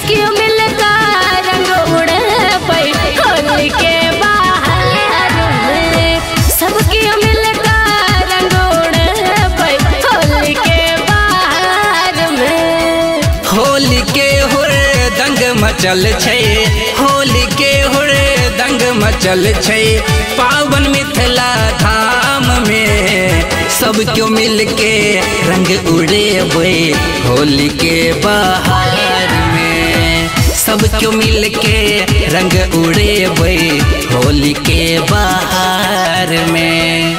सबकी मिलकर रंग उड़े होली के बाहर में, सबकी मिलकर रंग उड़े होली के बाहर में। होली के हुरे दंग मचल छै, होली के हुरे दंग मचल छै, पावन मिथिला धाम में सब क्यों मिल के रंग उड़ेबै होली के बाहर में, सब क्यों मिल के रंग उड़ेबै होली के बाहर में।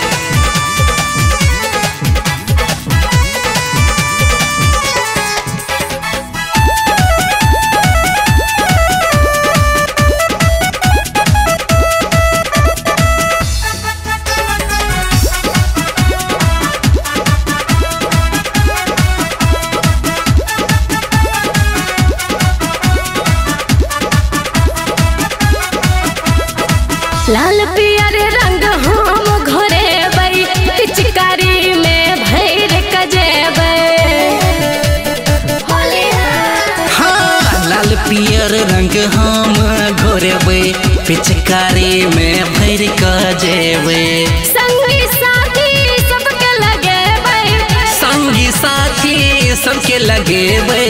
लाल पियर रंग हम घोरेबै पिचकारी में भैर कजेबै। हाँ लाल पियर रंग हम घोरेबै पिचकारी में भैर कजेबै। संगी साथी सबके लगेबै, संगी साथी सबके लगेबै,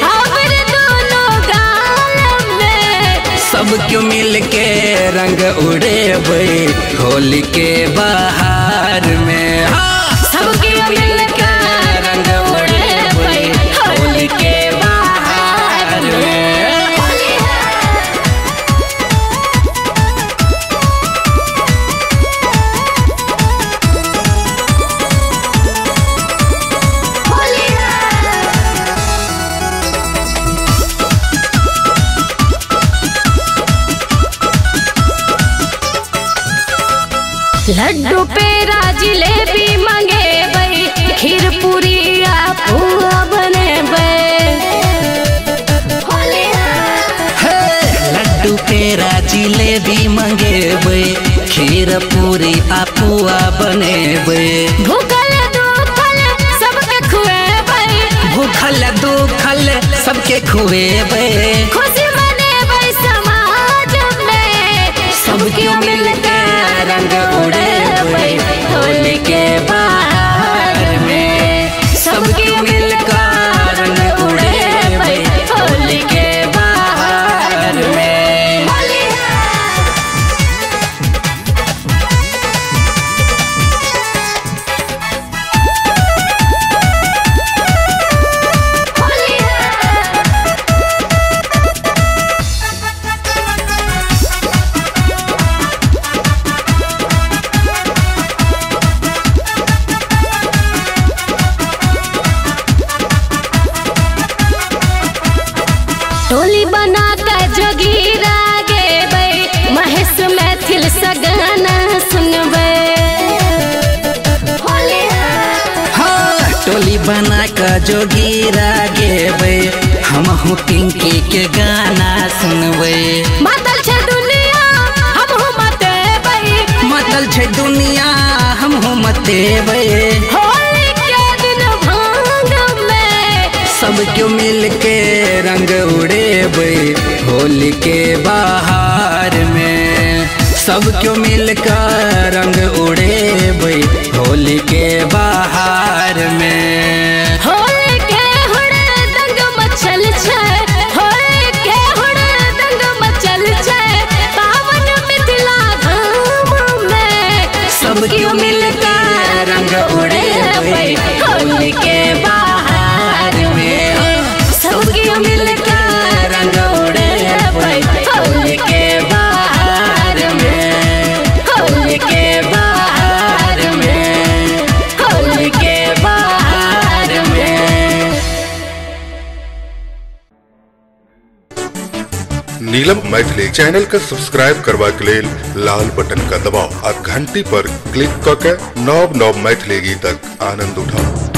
सब क्यों मिल के रंग उड़ेबै होली के बाहर में। हाँ सब क्यों मिल के रंग उड़ेबै होली के बाहर में। लड्डू पेड़ा जिलेबी मंगेबै, खीर पूरी पुआ बनेबै। लड्डू पेड़ा जिलेबी मंगेबै, खीर पूरी पुआ बनेबै। भूखल दुखल सबके खुएबै, भूखल दुखल सबके खुएबै, खुशी मनेबै समाज में सब क्यों मिल के रंग उड़ेबै होली के बाहर में, सब क्यों मिल कर रंग उड़ेबै होली के बाहर में। टोली बना कर जोगीरा गेबै, महेश मैथिल से गाना सुनबै। हाँ टोली बना कर जोगीरा गेबै, हम पिंकी के गाना सुनबै। मातल छै दुनिया हमहु मतेबै, मातल छै दुनिया हमहु मतेबै। होली के दिन भांग में सब क्यों मिल के रंग उड़ेबै होली के बाहर में, सब क्यों मिल कर रंग उड़ेबै होली के बाहर में। होली के हुड़े दंग मचल छै, होली के हुड़े दंग मचल छै, पावन मिथिला धाम में सब क्यों मिल कर रंग उड़ेबै होली के बाहर में, सब क्यों मिल कर रंग उड़ेबै होली के बाहर में, होली के बाहर में, होली के बाहर में। नीलम मैथिली चैनल का सब्सक्राइब करबा के लेल लाल बटन का दबाव आ घंटी पर क्लिक करके नव नव मैथिली गीतक आनंद उठाओ।